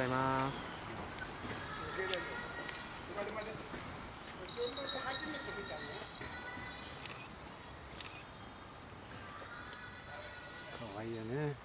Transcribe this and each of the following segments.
ざいます。可愛いよね。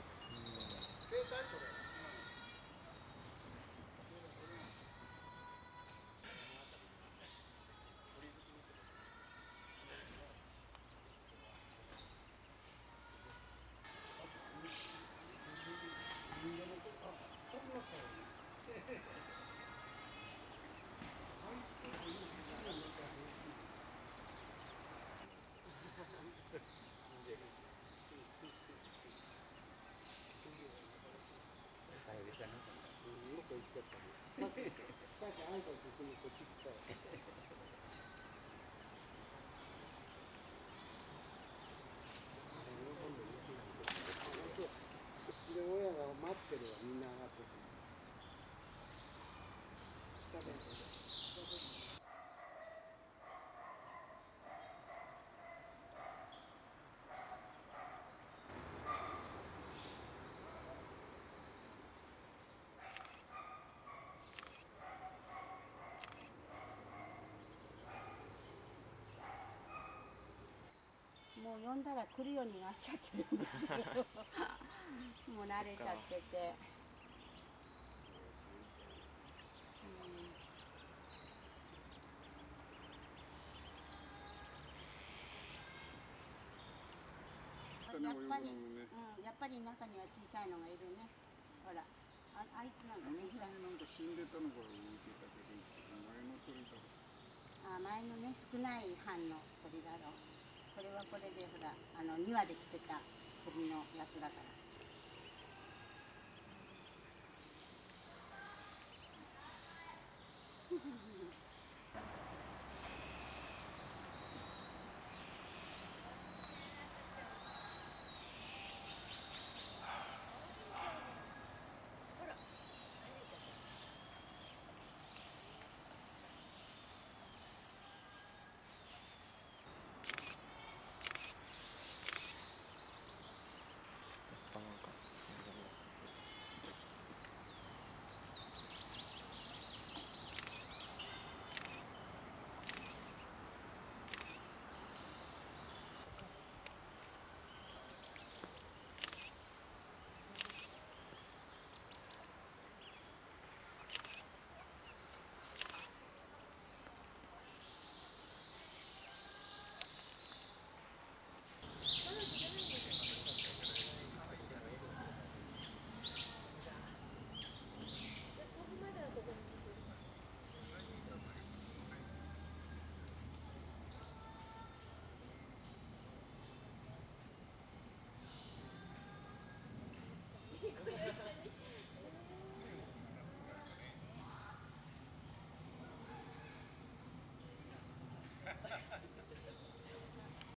で親が待ってるわ、みんな上がってくる。 もう呼んだら来るようになっちゃってるんですよ。もう慣れちゃってて。やっぱり、やっぱり中には小さいのがいるね。ほら、あいつなんか小さい。 なんか死んでたのが浮いてたけど、前の鳥だ。 前のね、少ない班の鳥だろう。これはこれでほら、2羽で来てた鳥のやつだから。